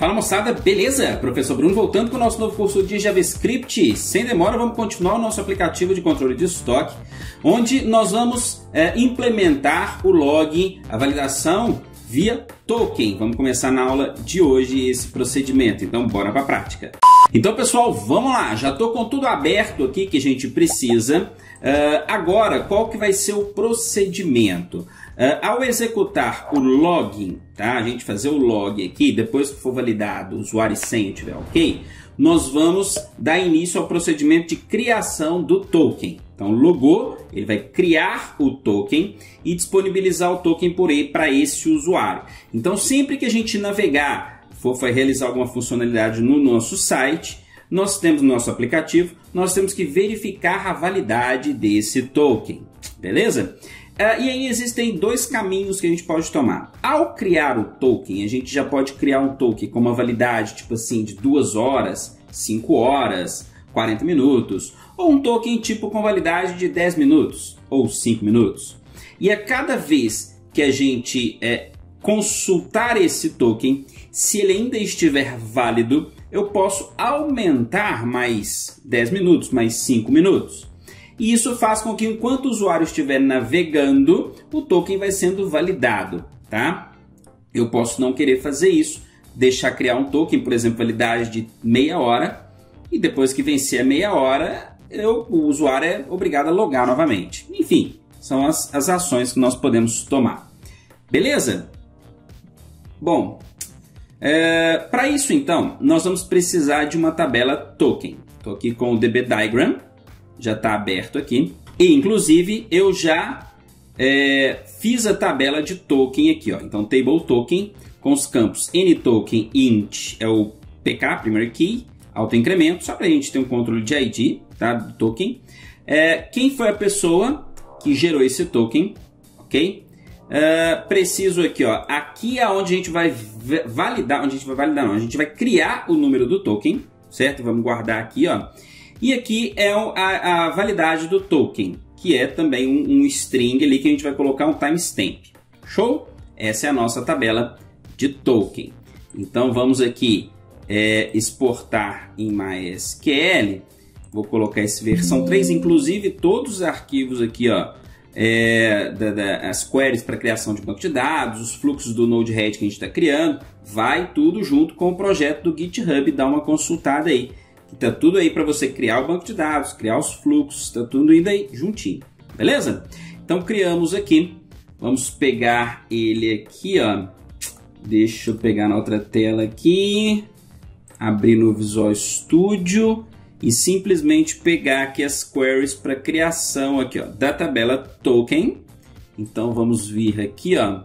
Fala moçada, beleza? Professor Bruno voltando com o nosso novo curso de JavaScript. Sem demora, vamos continuar o nosso aplicativo de controle de estoque, onde nós vamos implementar o log, a validação via token. Vamos começar na aula de hoje esse procedimento, então bora para a prática. Então pessoal, vamos lá, já estou com tudo aberto aqui que a gente precisa. Agora, qual que vai ser o procedimento? Ao executar o login, tá? A gente fazer o log aqui, depois que for validado o usuário e senha estiver ok, nós vamos dar início ao procedimento de criação do token. Então, logou, ele vai criar o token e disponibilizar o token para esse usuário. Então, sempre que a gente navegar, for realizar alguma funcionalidade no nosso site, nós temos no nosso aplicativo, nós temos que verificar a validade desse token, beleza? E aí existem dois caminhos que a gente pode tomar. Ao criar o token, a gente já pode criar um token com uma validade tipo assim de 2 horas, 5 horas, 40 minutos, ou um token tipo com validade de 10 minutos ou 5 minutos. E a cada vez que a gente consultar esse token, se ele ainda estiver válido, eu posso aumentar mais 10 minutos, mais 5 minutos. E isso faz com que enquanto o usuário estiver navegando, o token vai sendo validado, tá? Eu posso não querer fazer isso, deixar criar um token, por exemplo, validade de meia hora, e depois que vencer a meia hora, o usuário é obrigado a logar novamente. Enfim, são as ações que nós podemos tomar. Beleza? Bom, para isso então, nós vamos precisar de uma tabela token. Estou aqui com o DB Diagram. Já está aberto aqui. E, inclusive, eu já fiz a tabela de token aqui. Ó. Então, table token com os campos nToken int é o PK, primary key, autoincremento, só para a gente ter um controle de ID, tá, do token. Quem foi a pessoa que gerou esse token, ok? Preciso aqui, ó, aqui é onde a gente vai validar, a gente vai criar o número do token, certo? Vamos guardar aqui, ó. E aqui é a validade do token, que é também um string ali que a gente vai colocar um timestamp. Show? Essa é a nossa tabela de token. Então vamos aqui exportar em MySQL. Vou colocar esse versão 3, inclusive todos os arquivos aqui, ó, as queries para criação de banco de dados, os fluxos do Node-RED que a gente está criando, vai tudo junto com o projeto do GitHub, dá uma consultada aí. Está tudo aí para você criar o banco de dados, criar os fluxos, está tudo indo aí juntinho, beleza? Então criamos aqui, vamos pegar ele aqui, ó. Deixa eu pegar na outra tela aqui, abrir no Visual Studio e simplesmente pegar aqui as queries para criação aqui, ó, da tabela token. Então vamos vir aqui, ó,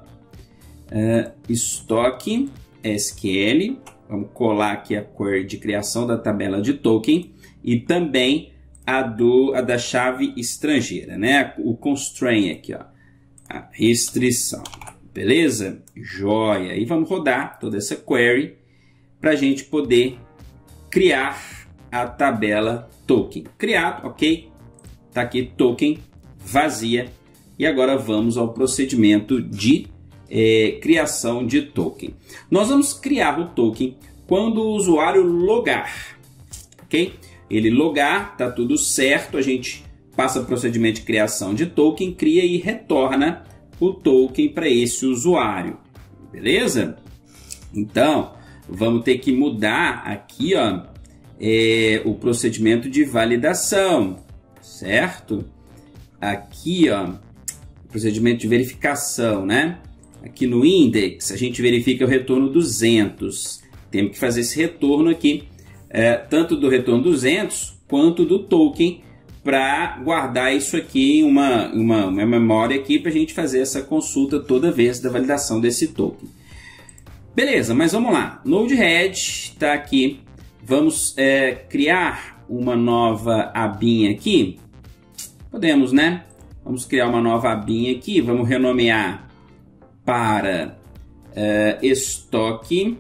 estoque SQL. Vamos colar aqui a query de criação da tabela de token e também a da chave estrangeira, né? O constraint aqui, ó, a restrição, beleza? Joia! E vamos rodar toda essa query para a gente poder criar a tabela token. Criado, ok? Tá aqui token vazia e agora vamos ao procedimento de criação de token. Nós vamos criar o token quando o usuário logar, ok? Ele logar, tá tudo certo, a gente passa o procedimento de criação de token, cria e retorna o token para esse usuário, beleza? Então, vamos ter que mudar aqui, ó, o procedimento de validação, certo? Aqui, ó, procedimento de verificação, né? Aqui no index, a gente verifica o retorno 200. Temos que fazer esse retorno aqui, tanto do retorno 200 quanto do token, para guardar isso aqui em uma memória aqui para a gente fazer essa consulta toda vez da validação desse token. Beleza, mas vamos lá. Node-RED está aqui. Vamos criar uma nova abinha aqui. Podemos, né? Vamos criar uma nova abinha aqui. Vamos renomear para estoque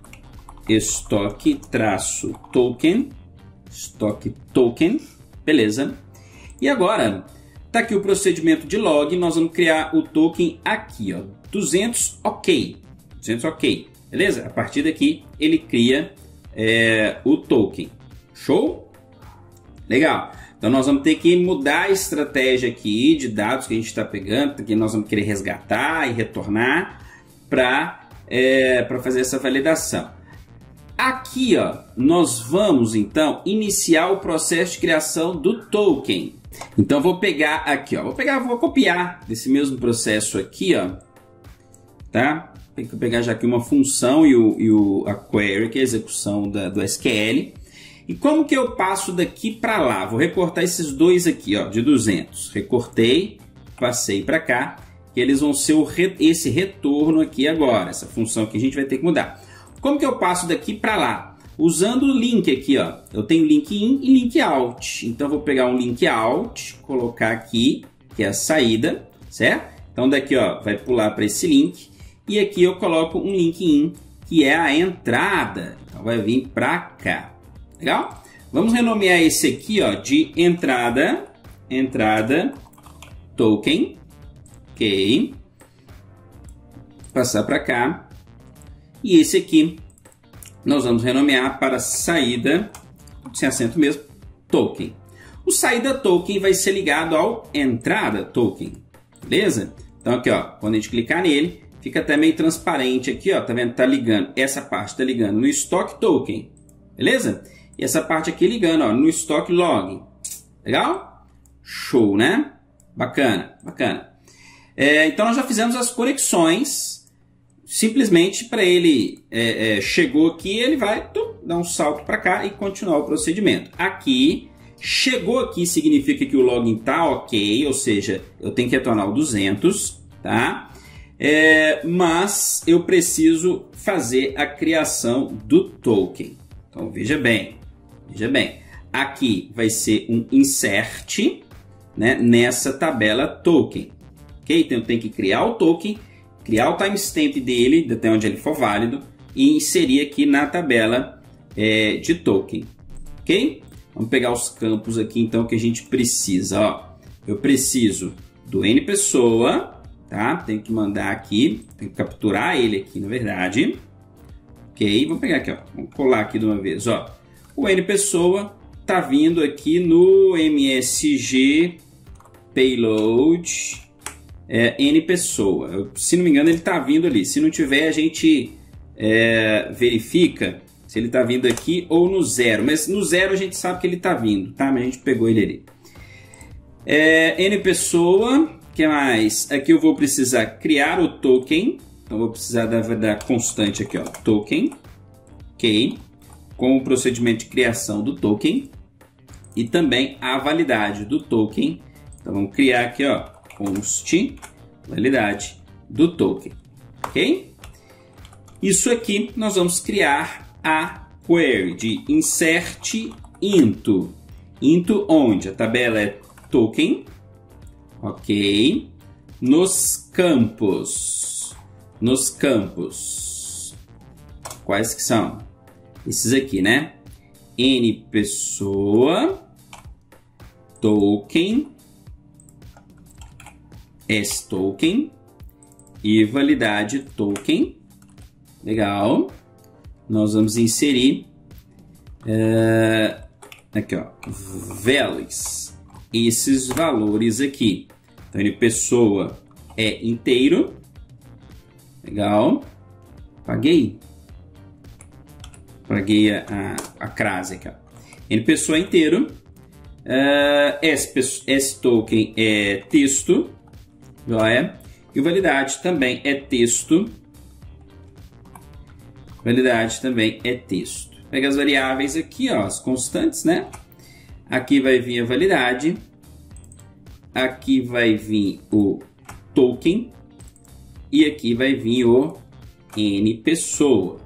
token, beleza? E agora, tá aqui o procedimento de log, nós vamos criar o token aqui, ó, 200 ok, Beleza? A partir daqui ele cria o token. Show? Legal. Então nós vamos ter que mudar a estratégia aqui de dados que a gente está pegando, que nós vamos querer resgatar e retornar para fazer essa validação. Aqui, ó, nós vamos então iniciar o processo de criação do token. Então vou pegar aqui, ó, vou copiar desse mesmo processo aqui, ó, tá? Tem que pegar já aqui uma função e a query, que é a execução do SQL. E como que eu passo daqui para lá? Vou recortar esses dois aqui, ó, de 200. Recortei, passei para cá, que eles vão ser esse retorno aqui agora, essa função que a gente vai ter que mudar. Como que eu passo daqui para lá? Usando o link aqui, ó. Eu tenho link in e link out. Então eu vou pegar um link out, colocar aqui, que é a saída, certo? Então daqui, ó, vai pular para esse link. E aqui eu coloco um link in, que é a entrada. Então vai vir para cá. Legal? Vamos renomear esse aqui, ó, de entrada token. Ok. Passar para cá. E esse aqui nós vamos renomear para saída, sem acento mesmo, token. O saída token vai ser ligado ao entrada token. Beleza? Então aqui, ó, quando a gente clicar nele, fica até meio transparente aqui, ó, tá vendo? Tá ligando, essa parte tá ligando no stock token. Beleza? E essa parte aqui ligando, ó, no stock log. Legal? Show, né? Bacana, bacana. Então nós já fizemos as conexões. Simplesmente para ele chegou aqui, ele vai dar um salto para cá e continuar o procedimento. Aqui, chegou aqui significa que o login tá ok, ou seja, eu tenho que retornar o 200, tá? Mas eu preciso fazer a criação do token. Então veja bem, aqui vai ser um insert, né, nessa tabela token, ok? Então eu tenho que criar o token, criar o timestamp dele, até onde ele for válido, e inserir aqui na tabela de token, ok? Vamos pegar os campos aqui, então, que a gente precisa, ó. Eu preciso do nPessoa, tá? Tenho que mandar aqui, tenho que capturar ele aqui, na verdade. Ok, vamos pegar aqui, ó. Vamos colar aqui de uma vez, ó. O nPessoa tá vindo aqui no MSG Payload nPessoa. Se não me engano, ele está vindo ali. Se não tiver, a gente verifica se ele está vindo aqui ou no 0. Mas no 0 a gente sabe que ele está vindo, tá? Mas a gente pegou ele ali. nPessoa, o que mais? Aqui eu vou precisar criar o token. Então eu vou precisar da constante aqui, ó, token. Ok. Com o procedimento de criação do token. E também a validade do token. Então vamos criar aqui, ó, const validade do token, ok? Isso aqui nós vamos criar a query de insert into onde a tabela é token, ok? Nos campos, quais que são? Esses aqui, né? nPessoa token token e validade token. Legal. Nós vamos inserir aqui, ó, values, esses valores aqui. Então nPessoa é inteiro. Legal. Paguei a crase aqui, ó. nPessoa é inteiro. token é texto. E validade também é texto. Pega as variáveis aqui, ó, as constantes, né? Aqui vai vir a validade. Aqui vai vir o token. E aqui vai vir o nPessoa.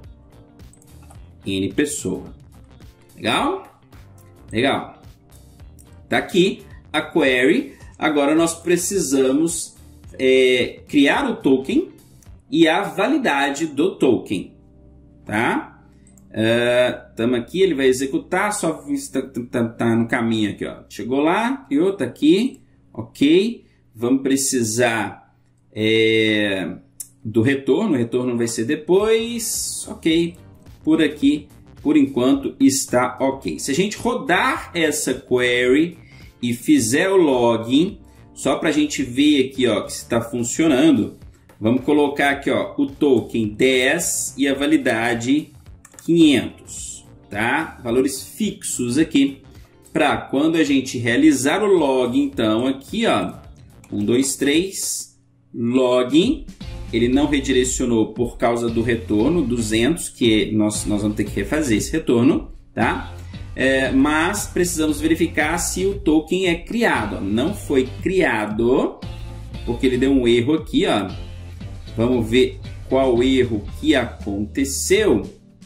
Legal? Legal. Tá aqui a query. Agora nós precisamos criar o token e a validade do token, tá? Estamos aqui, ele vai executar, só tá no caminho aqui, ó. Chegou lá, criou, tá aqui, ok. Vamos precisar do retorno. O retorno vai ser depois. Ok, por aqui, por enquanto, está ok. Se a gente rodar essa query e fizer o login, só para a gente ver aqui, ó, que está funcionando, vamos colocar aqui, ó, o token 10 e a validade 500, tá? Valores fixos aqui, para quando a gente realizar o login, então, aqui, ó, 1, 2, 3, login, ele não redirecionou por causa do retorno 200, que nós vamos ter que refazer esse retorno, tá? Mas precisamos verificar se o token é criado. Não foi criado, porque ele deu um erro aqui, ó. Vamos ver qual erro que aconteceu.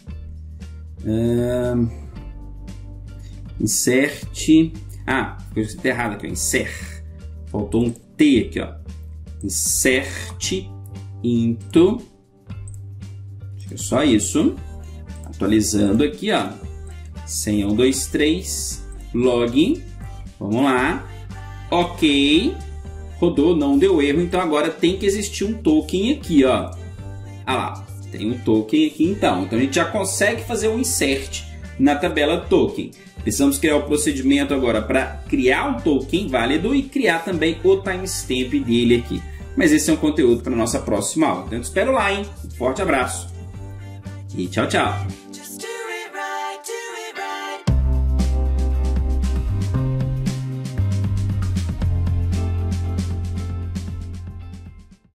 Insert. Foi errado aqui, ó. Insert. Faltou um T aqui, ó. Insert into. Acho que é só isso. Atualizando aqui, ó. Senha 1, 2, 3. Login. Vamos lá. Ok. Rodou, não deu erro. Então agora tem que existir um token aqui, ó. Ah lá. Tem um token aqui então. Então a gente já consegue fazer um insert na tabela token. Precisamos criar o procedimento agora para criar um token válido e criar também o timestamp dele aqui. Mas esse é um conteúdo para a nossa próxima aula. Então eu te espero lá, hein? Um forte abraço e tchau, tchau!